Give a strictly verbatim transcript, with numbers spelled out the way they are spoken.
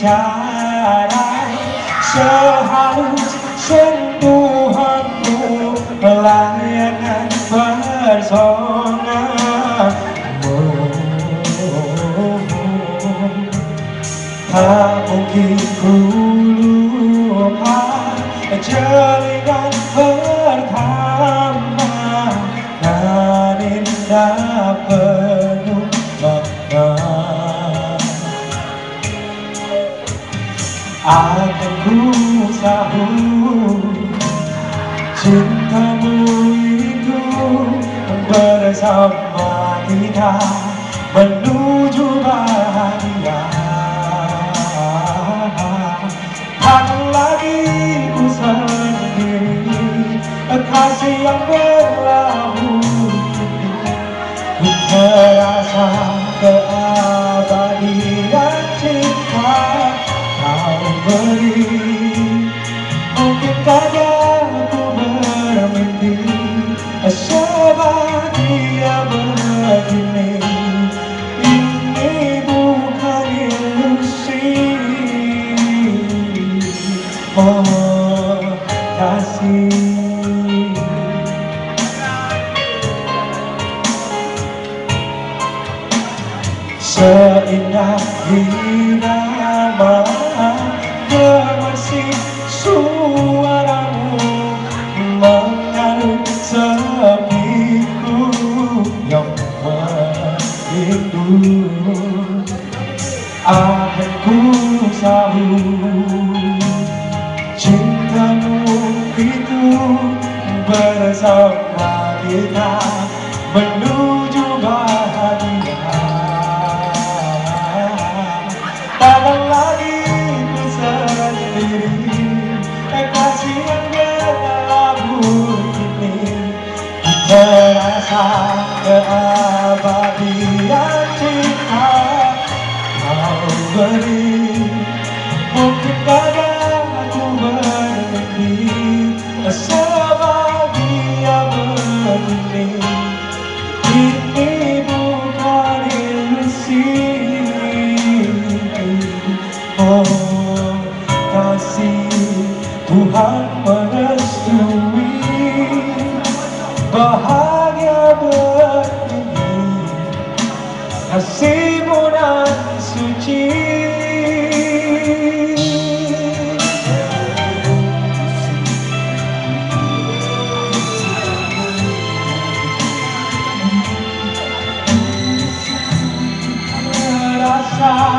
bicara sehalus sentuhanmu, layangan bersona. Oh, tak mungkin ku lupa jalinan pertama dan indah penuh makna. Akan ku sahut cintamu itu bersama kita menuju bahagia. Tak lagi ku sendiri, kasih yang berlalu ku terasa keabadian cinta kau beri. Mungkin saja ku bermimpi sebahagia begini. Ini bukan ilusi. Oh kasih, seindah irama gemesin suaramu mengalir sepiku yang merindu. Akan ku sahut cintamu itu bersama kita menuju bahagia. Takkan lagi ku sendiri, kasih yang berlalu ini terasa keabadian cinta kau beri. Mungkin kadang aku bermimpi sebahagia begini. Ini bukan ilusi. Oh kasih, Tuhan merestui bahagia begini. Kasih-Mu nan suci. Rasa